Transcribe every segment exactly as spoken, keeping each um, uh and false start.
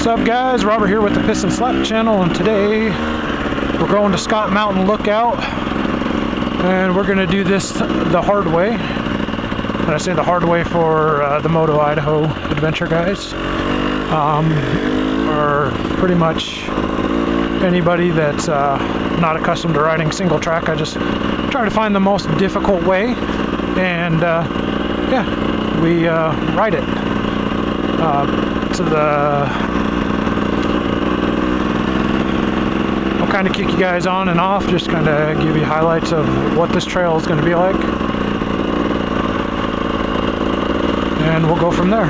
What's up, guys? Robert here with the Piston Slap channel, and today we're going to Scott Mountain Lookout, and we're going to do this the hard way. And I say the hard way for uh, the Moto Idaho Adventure guys, um, or pretty much anybody that's uh, not accustomed to riding single track. I just try to find the most difficult way, and uh, yeah, we uh, ride it. Uh, to the I'll kind of kick you guys on and off, just kind of give you highlights of what this trail is going to be like, and we'll go from there.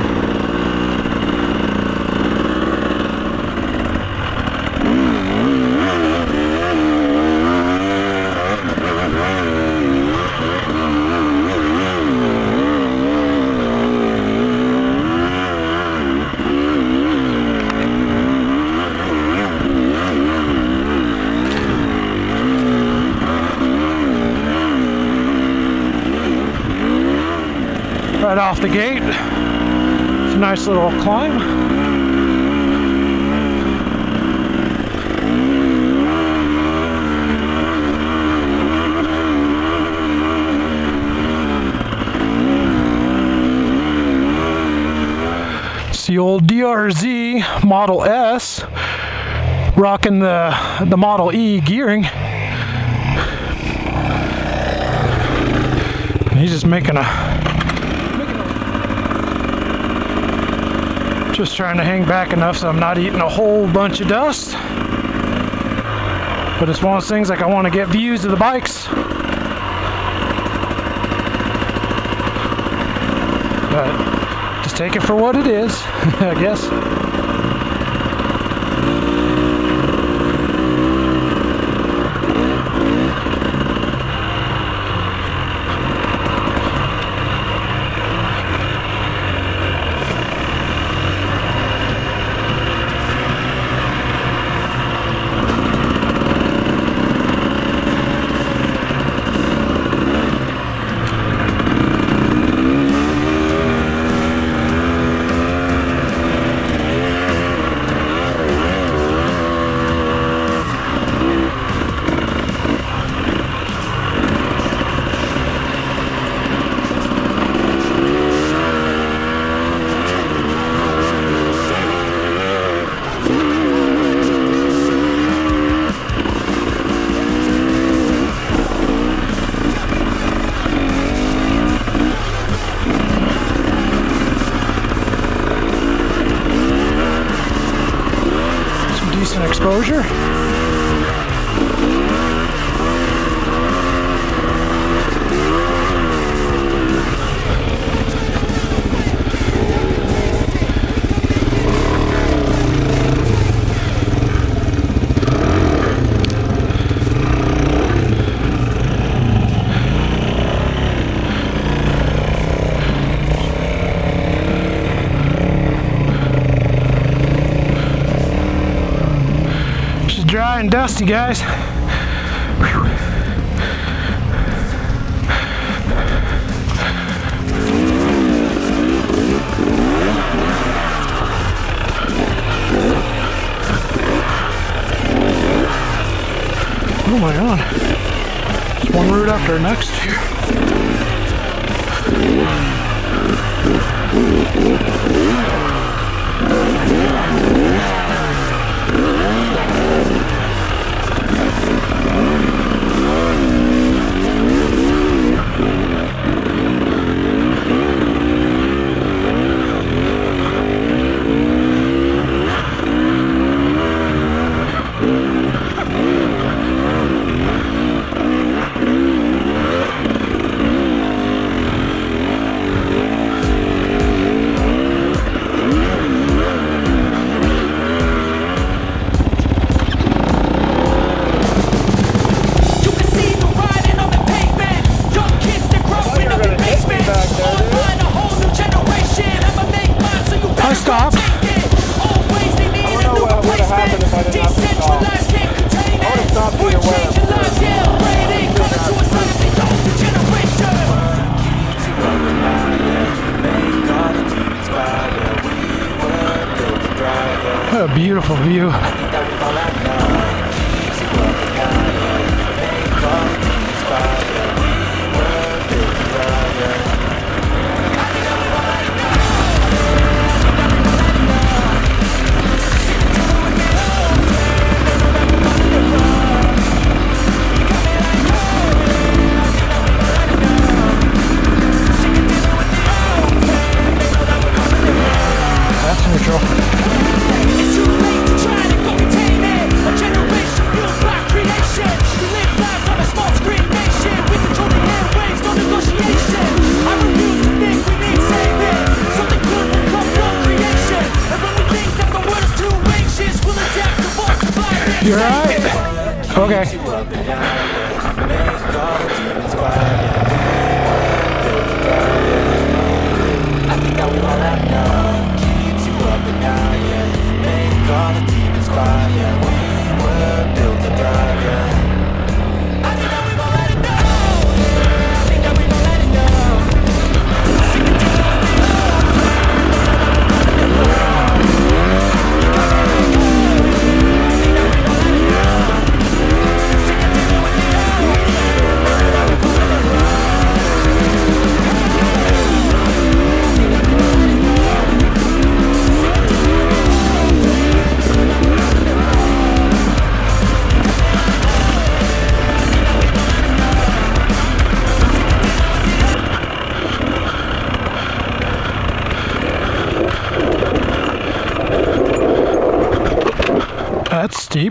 Right off the gate, it's a nice little climb. It's the old D R Z Model S rocking the, the Model E gearing. And he's just making a Just trying to hang back enough so I'm not eating a whole bunch of dust. But it's one of those things, like, I want to get views of the bikes. But just take it for what it is, I guess. Decent exposure. Dry and dusty, guys. Whew. Oh my god. It's one route after the next here. A beautiful view. That's neutral. It's too late to try to go contain it. A generation built by creation. We live lives on a small screen nation. We control the airwaves, no negotiation. I refuse to think we need saving. Something good will come from creation. And when we think that the world is too anxious, we'll adapt to all survive. You're right. Okay. I think that we all have now. Keeps you up at night, yeah. Make all the demons quiet, yeah. We were built to thrive, yeah. I think that we've all let it know. I think that we've all let it know. Sick and tired of the That's steep.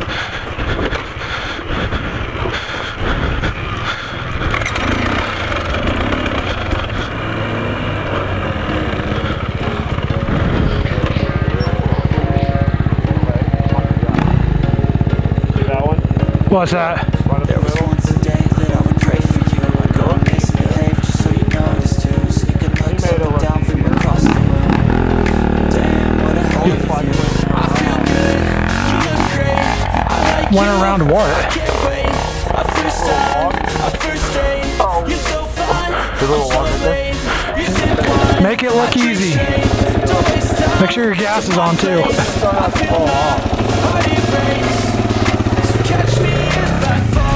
What's that? There was once a day that I would pray for you. I'd go and misbehave just so you notice too. So you could look up and down from across the room. Damn, what a hell of a view. I feel good, you look great. I like Went you, around what? I can't wait. A first time, a first date. You're so fine, I'm so late. You sit blind, Make it look easy. don't waste time. Make sure your gas is on too. I feel love, heart erase. So catch me if I fall.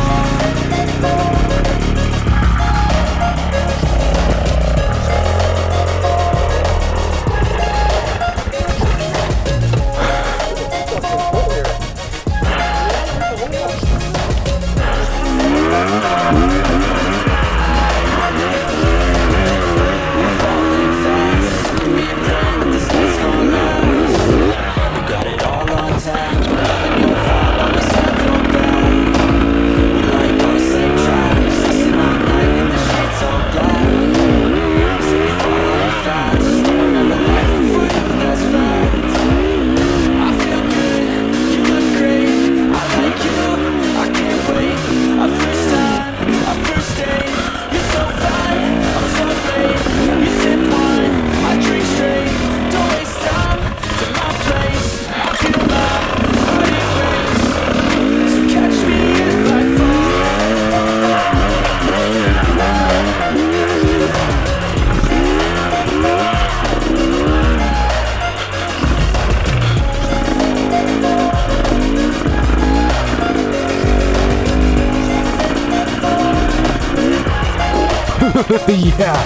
Yeah.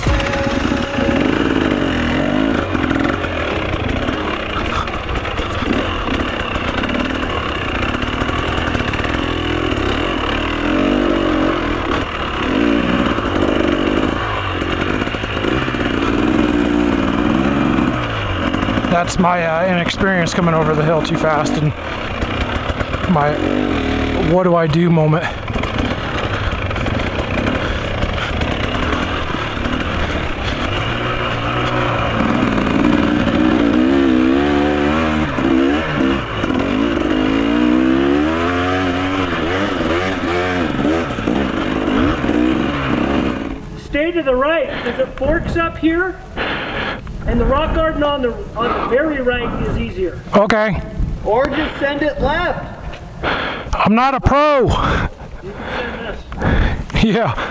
That's my uh, inexperience coming over the hill too fast and my what do I do moment. Stay to the right because it forks up here, and the rock garden on the on the very right is easier. Okay. Or just send it left. I'm not a pro. You can send this. Yeah.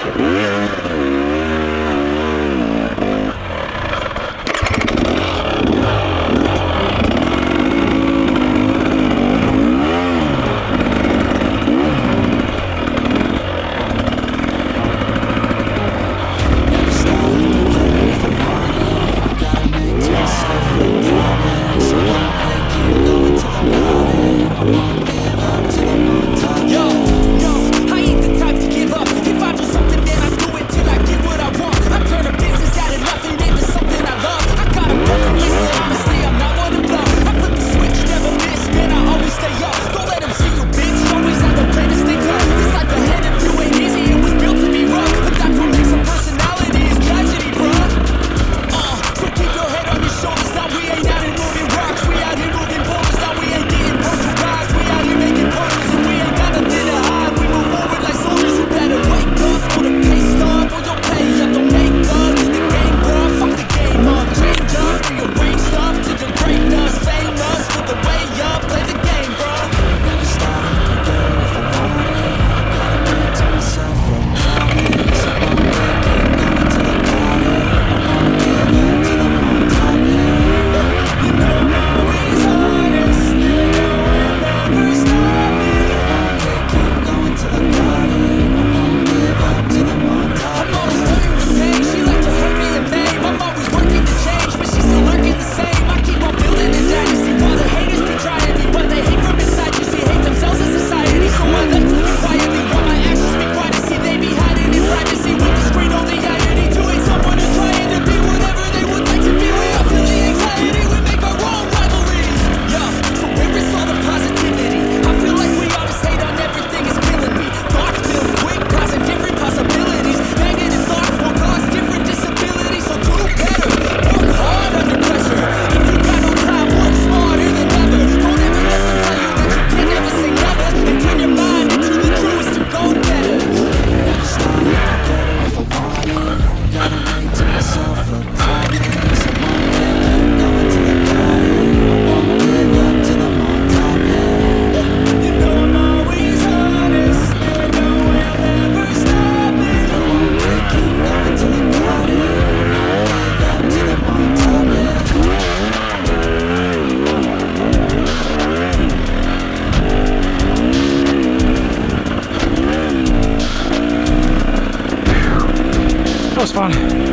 was fun.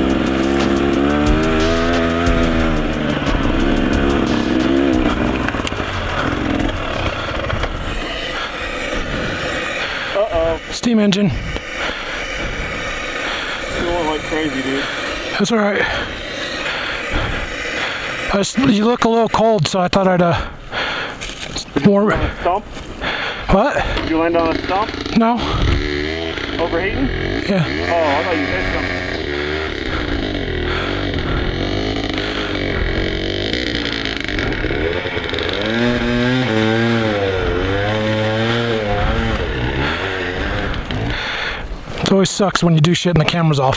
Uh-oh. Steam engine. Going like crazy, dude. That's all right. I was, you look a little cold, so I thought I'd uh, warm. On a stump? What? Did you land on a stump? No. Overheating? Yeah. Oh, I thought you hit something. It always sucks when you do shit and the camera's off.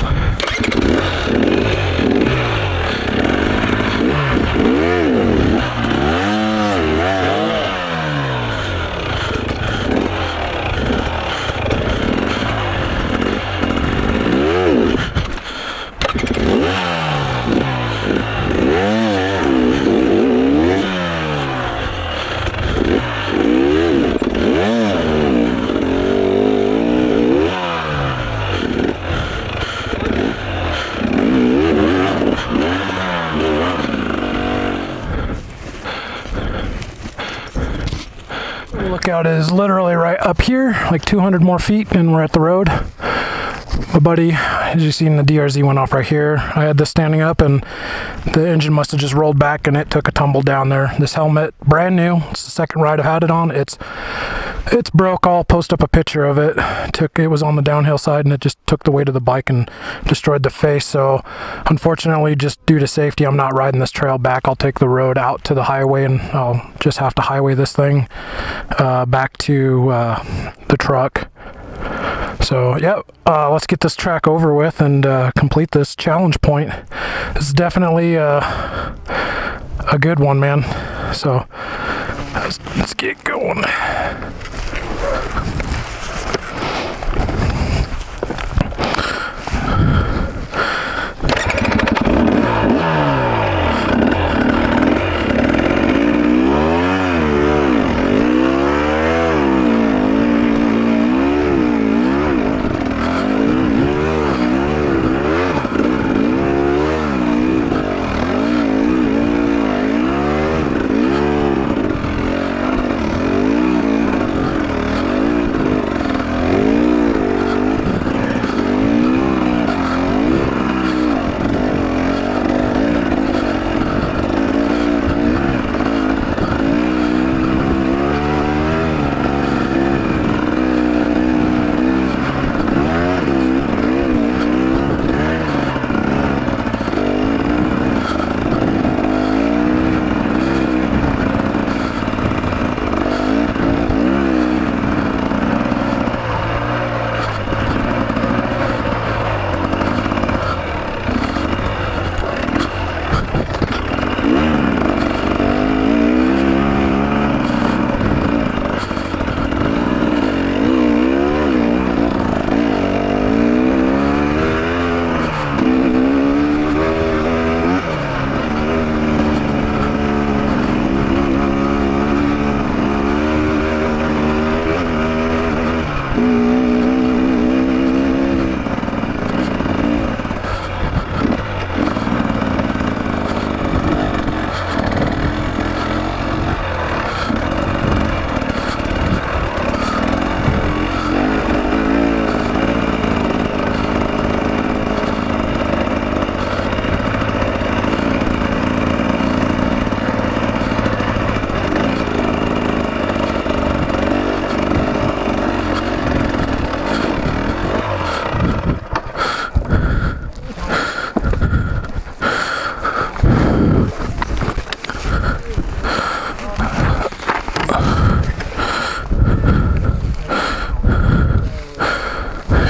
Lookout is literally right up here, like two hundred more feet, and we're at the road. My buddy, as you seen, the D R Z went off right here. I had this standing up, and the engine must have just rolled back, and it took a tumble down there. This helmet, brand new. It's the second ride I've had it on. It's it's broke. I'll post up a picture of it. Took it was on the downhill side, and it just took the weight of the bike and destroyed the face. So, unfortunately, just due to safety, I'm not riding this trail back. I'll take the road out to the highway, and I'll just have to highway this thing uh, back to uh, the truck. So, yeah, uh, let's get this track over with and uh, complete this challenge point. This is definitely uh, a good one, man. So, let's, let's get going.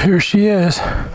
Here she is.